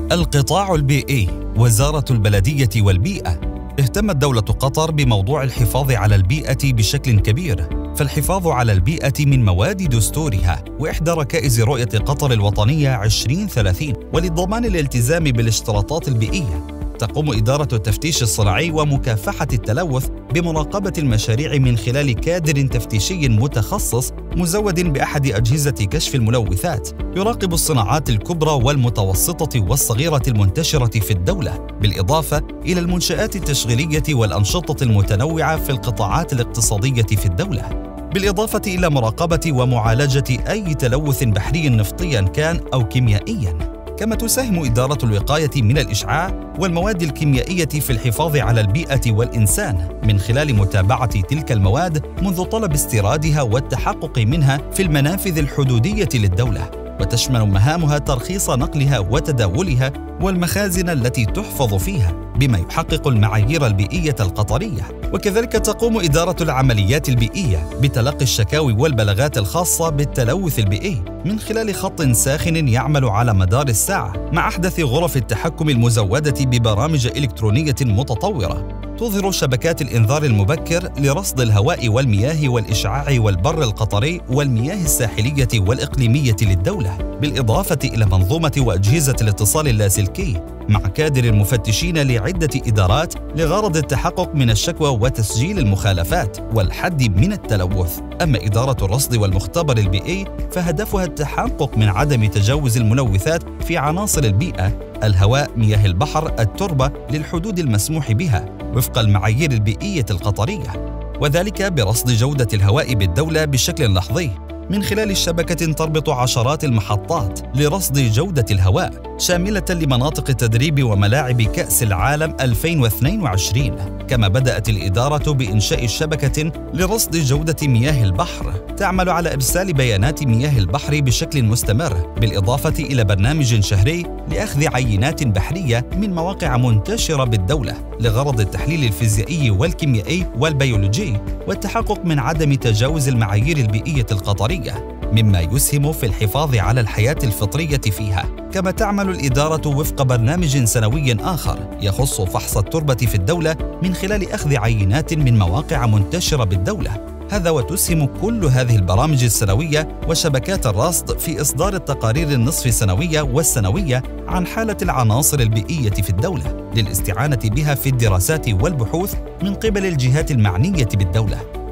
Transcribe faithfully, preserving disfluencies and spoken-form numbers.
القطاع البيئي، وزارة البلدية والبيئة. اهتمت دولة قطر بموضوع الحفاظ على البيئة بشكل كبير، فالحفاظ على البيئة من مواد دستورها وإحدى ركائز رؤية قطر الوطنية عشرين ثلاثين. ولضمان الالتزام بالاشتراطات البيئية، تقوم إدارة التفتيش الصناعي ومكافحة التلوث بمراقبة المشاريع من خلال كادر تفتيشي متخصص مزود بأحد أجهزة كشف الملوثات، يراقب الصناعات الكبرى والمتوسطة والصغيرة المنتشرة في الدولة، بالإضافة إلى المنشآت التشغيلية والأنشطة المتنوعة في القطاعات الاقتصادية في الدولة، بالإضافة إلى مراقبة ومعالجة أي تلوث بحري نفطيا كان أو كيميائيا. كما تساهم إدارة الوقاية من الإشعاع والمواد الكيميائية في الحفاظ على البيئة والإنسان من خلال متابعة تلك المواد منذ طلب استيرادها والتحقق منها في المنافذ الحدودية للدولة، وتشمل مهامها ترخيص نقلها وتداولها والمخازن التي تحفظ فيها بما يحقق المعايير البيئية القطرية. وكذلك تقوم إدارة العمليات البيئية بتلقي الشكاوي والبلاغات الخاصة بالتلوث البيئي من خلال خط ساخن يعمل على مدار الساعة مع أحدث غرف التحكم المزودة ببرامج إلكترونية متطورة تظهر شبكات الإنذار المبكر لرصد الهواء والمياه والإشعاع والبر القطري والمياه الساحلية والإقليمية للدولة، بالإضافة إلى منظومة وأجهزة الاتصال اللاسلكي مع كادر المفتشين لعدة إدارات لغرض التحقق من الشكوى وتسجيل المخالفات والحد من التلوث. أما إدارة الرصد والمختبر البيئي فهدفها التحقق من عدم تجاوز الملوثات في عناصر البيئة، الهواء، مياه البحر، التربة، للحدود المسموح بها وفق المعايير البيئية القطرية، وذلك برصد جودة الهواء بالدولة بشكل لحظي من خلال شبكة تربط عشرات المحطات لرصد جودة الهواء شاملة لمناطق التدريب وملاعب كأس العالم ألفين واثنين وعشرين. كما بدأت الإدارة بإنشاء شبكة لرصد جودة مياه البحر تعمل على إرسال بيانات مياه البحر بشكل مستمر، بالإضافة إلى برنامج شهري لأخذ عينات بحرية من مواقع منتشرة بالدولة لغرض التحليل الفيزيائي والكيميائي والبيولوجي والتحقق من عدم تجاوز المعايير البيئية القطرية، مما يسهم في الحفاظ على الحياة الفطرية فيها. كما تعمل الإدارة وفق برنامج سنوي آخر يخص فحص التربة في الدولة من خلال أخذ عينات من مواقع منتشرة بالدولة. هذا وتسهم كل هذه البرامج السنوية وشبكات الرصد في إصدار التقارير النصف السنوية والسنوية عن حالة العناصر البيئية في الدولة للاستعانة بها في الدراسات والبحوث من قبل الجهات المعنية بالدولة.